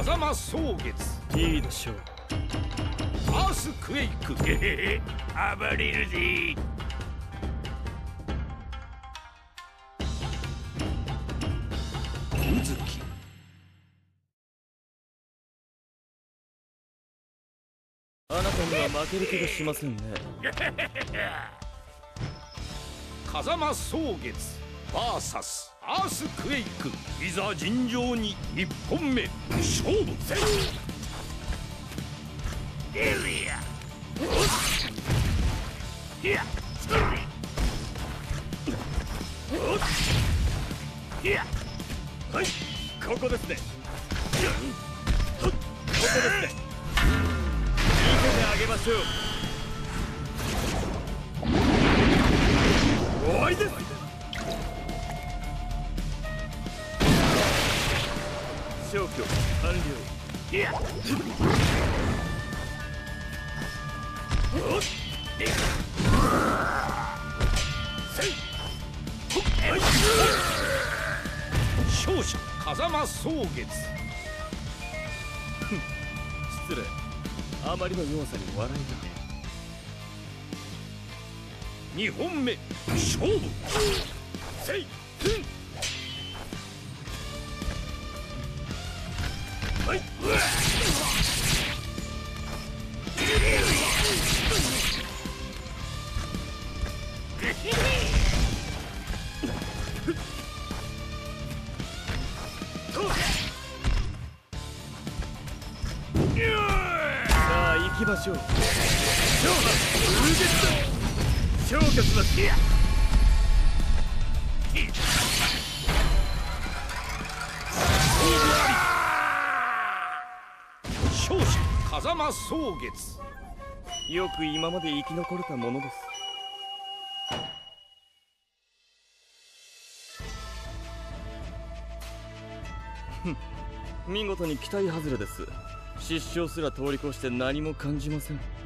風間草月。 いいでしょう。 アースクエイク。 へへへ、暴れるぜ。 うずき。 あなたには負ける気がしませんね。 風間草月 VS アースクエイク。いざ尋常に1本目勝負せ。 エリア。いや。いや。 はい、ここですね。ここですね。見せてあげましょう。終わりです。消去完了。 いや。 勝者風間草月。 失礼。あまりの弱さに笑いが。 2本目勝負せい。 はい。 さあ行きましょう。勝負風月だ。消去します。 勝者風間草月。 よく今まで生き残れたものです。見事に期待外れです。失笑すら通り越して何も感じません。